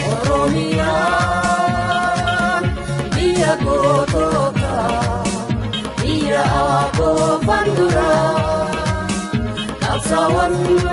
Oromia, Bia Gotoka, Bia Ako Bandura, Kapsawan.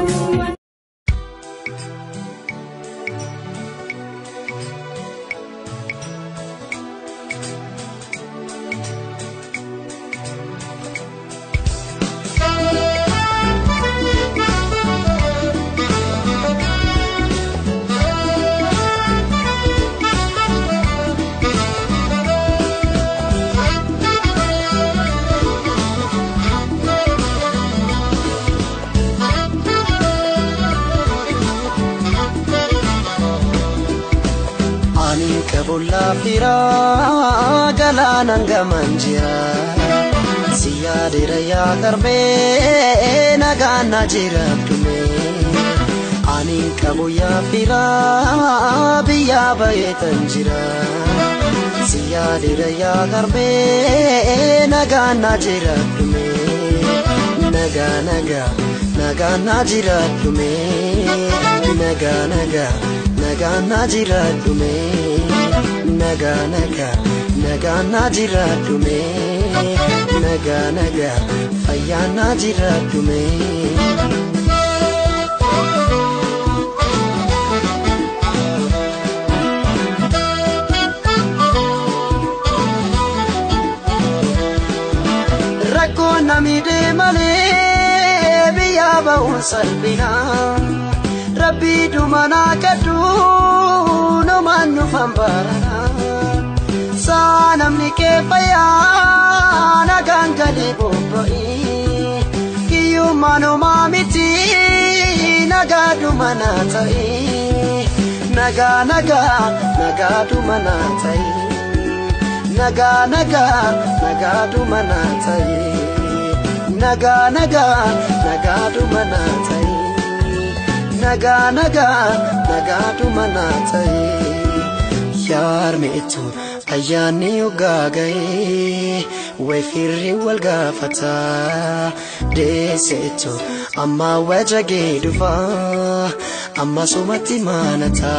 Kabulla fira galananga manjira siyadira ya karbe nagana jira tume ani kabuya fira biya baye tanjira siyadira ya karbe nagana jira tume nagana jira tume nagana jira tume naga najira tume naga faya najira tume rakko namide male biya ba unsalbina rabbi dumana kadu no manu fambara sanam nike paya nagangale bobroi kiyu mano mamiti nagadu manatai nagadu manatai nagadu manatai nagadu manatai nagadu manatai yar meetu ayani ugagaye wefirri walgafata desetu amma wajage dufa amma sumati manata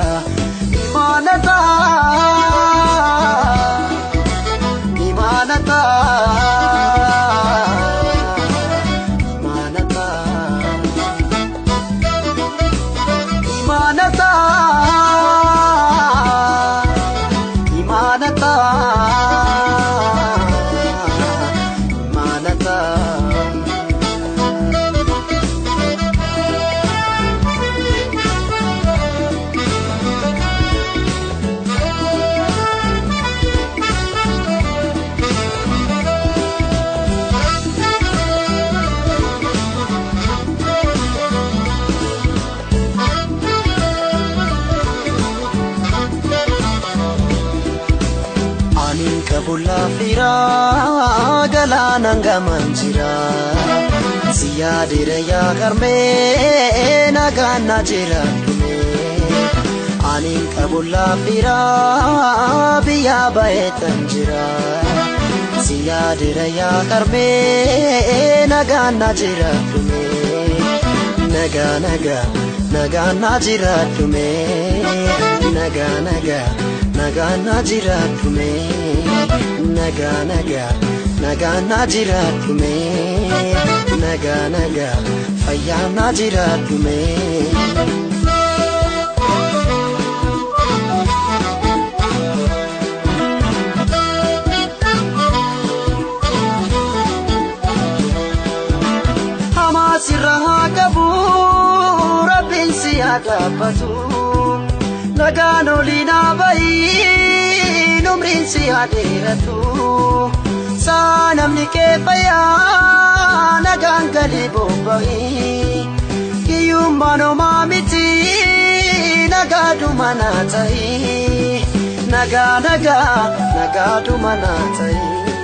Kabulla fira galananga manjira siyadira ya karme nagana jira tume ani kabulla fira biya bae tanjira siyadira ya karme nagana jira tume nagana jira tume nagana jira tume nagana jira tume naga faya najira tume hamasiraha kabura binsi adabatu nagano lina bai numrinsi aderatu sanam nike paya nagangale bobai kiyumano mamiti nagadu manatai nagadu manatai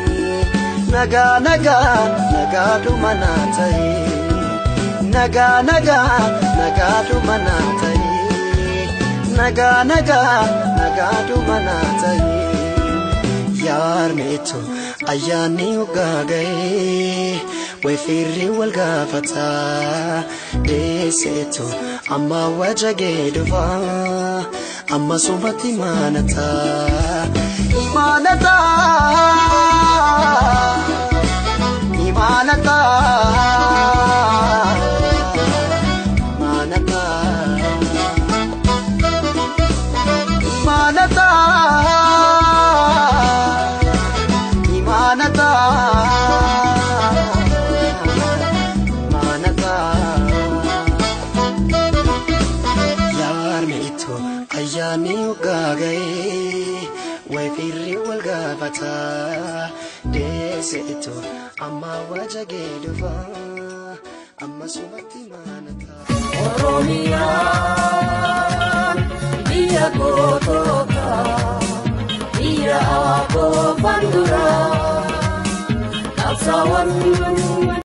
nagadu manatai nagadu manatai nagadu manatai yar meetu ayani ugagaye wefirri walgafata desetu amma wajage dufa amma somatti manata imanata imanata manata imanata imanata manata yarmito ayani ugagae wefiri walgafata deseto amma wajage dufa amma sumati manata Oromia biya gotoka biya ako pandura kapsawan